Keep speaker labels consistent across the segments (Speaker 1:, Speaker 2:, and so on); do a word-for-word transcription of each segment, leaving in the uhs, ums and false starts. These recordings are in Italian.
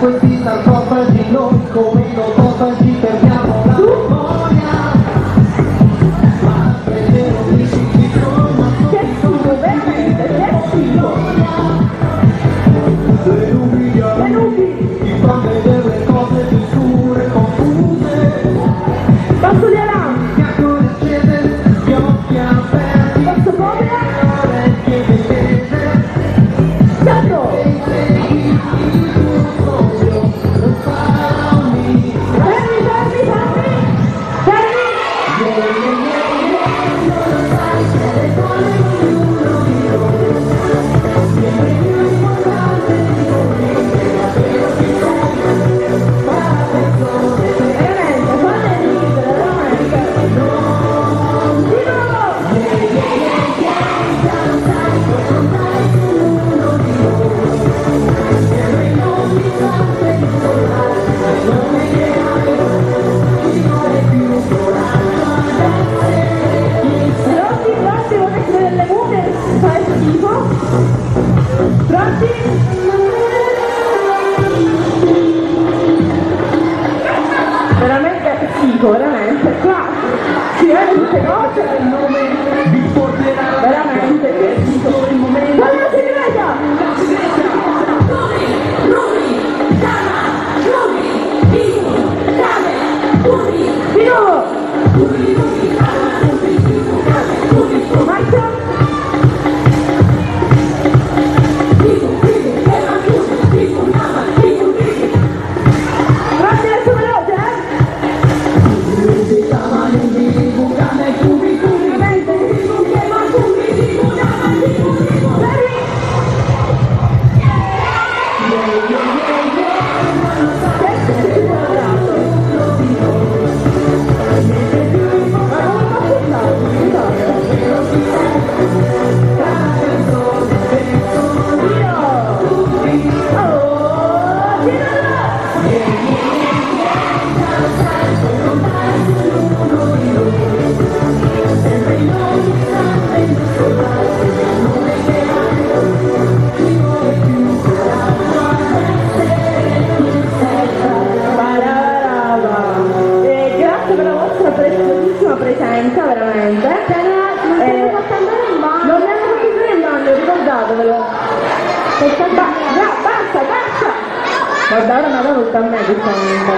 Speaker 1: questi sarcofagi noi come i autofagi perdiamo la memoria. Ma vedere un biciclino,
Speaker 2: Che figo, veramente, che figo!
Speaker 1: le nubi gli occhi, ti fa vedere le cose più scure, confuse.
Speaker 2: Passo di avanti!
Speaker 1: Fiaccole accese, gli occhi aperti,
Speaker 2: Passo povera!
Speaker 1: le orecchie tese.
Speaker 2: Sandro!
Speaker 1: Sei il tuo sogno, non farmi.
Speaker 2: Fermi, fermi, fermi! Fermi!
Speaker 1: Non sai se le buone ognuno di noi. Sempre più importante di noi, davvero chi sei, ma la persona è
Speaker 2: Veramente, fate ridere, veramente! Di nuovo! Pronti, pronti, vorrei vedere le mute, fa schifo. Pronti? Veramente schifo, veramente. Qua si vede tutte cose.
Speaker 1: il nome vi porterà
Speaker 2: Veramente che schifo.
Speaker 1: il momento.
Speaker 2: Guarda la segreta! Di nuovo! Marcia! Pronti adesso veloce, eh? Veramente? Fermi! Eh, grazie per la vostra preziosissima presenza, veramente.
Speaker 3: Non ti hanno fatto andare in bagno.
Speaker 2: Non mi hanno fatto andare in bagno, ricordatevelo. Ba già, basta, basta! Guarda, ora mi ha dato a me giustamente.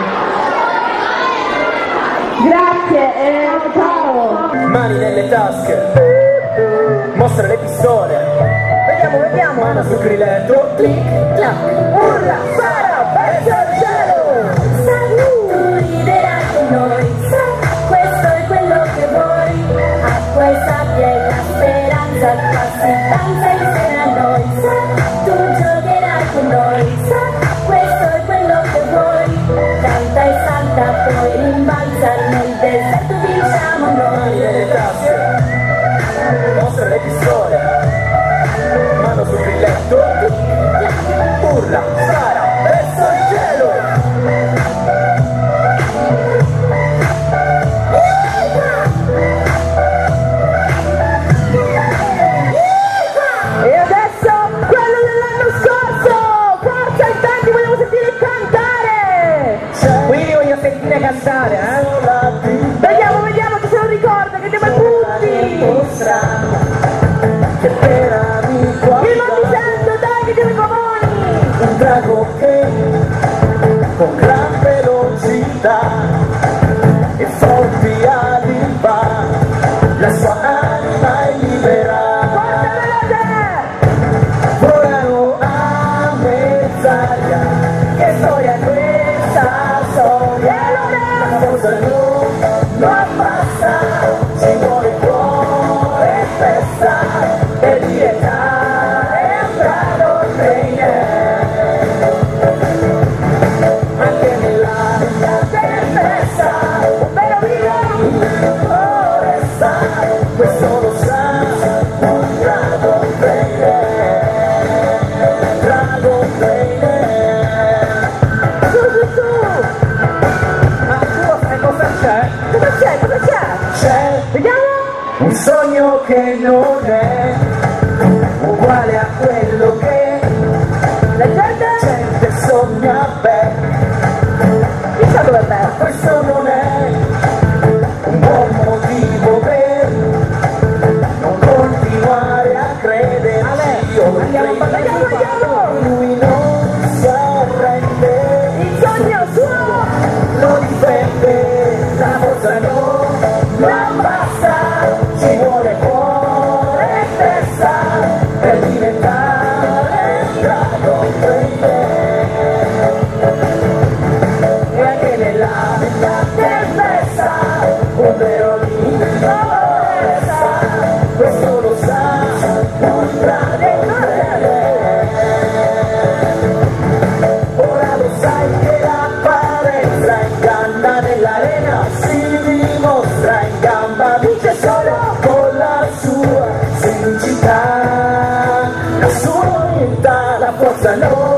Speaker 2: Grazie, eh, ciao!
Speaker 4: Mani nelle tasche, mostra le pistole. Vediamo, vediamo. Mano sul grilletto, clic, clac, urla, spara, verso il cielo.
Speaker 5: Tu riderai con noi, questo è quello che vuoi. Acqua e sabbia e la speranza, passi danza insieme a noi. Tu giocherai con noi, questo è quello che vuoi. Canta e salta, poi rimbalza nel deserto, vinciamo
Speaker 4: Mani
Speaker 5: noi.
Speaker 4: nelle tasche, mostra le pistole. Mano sul grilletto, clic, clac, urla, spara, verso il cielo.
Speaker 2: E adesso quello dell'anno scorso! Forza, in tanti vogliamo sentire cantare!
Speaker 4: Qui voglio sentire cantare, eh?
Speaker 2: Vediamo, vediamo chi se lo ricorda, che diamo i punti!
Speaker 4: Che per amico
Speaker 2: Chi non mi sento, dai, che diamo i comuni!
Speaker 4: un drago che con gran velocità e forti ali va, la sua anima è libera.
Speaker 2: Forza veloce!
Speaker 4: Volano a mezz'aria, che storia è questa storia? La cosa non lo abbassa, ci vuole cuore e festa, per diventare un bravo trainer. Anche nell'aria del gente sogna bene,
Speaker 2: Chissà dove è bello.
Speaker 4: questo non è un buon motivo per non continuare a credere. Io
Speaker 2: Andiamo,
Speaker 4: credo,
Speaker 2: andiamo, andiamo.
Speaker 4: lui non si arrende,
Speaker 2: Il sogno suo!
Speaker 4: lo difende, la forza non la basta, ci vuole cuore e testa per diventare intraprendente. E anche nella vita tempesta un vero resta, questo lo sa, non tradire. Ora lo sai che l'apparenza inganna, nell'arena si dimostra in gamba, vince solo con la sua semplicità, la sua unità, la forza non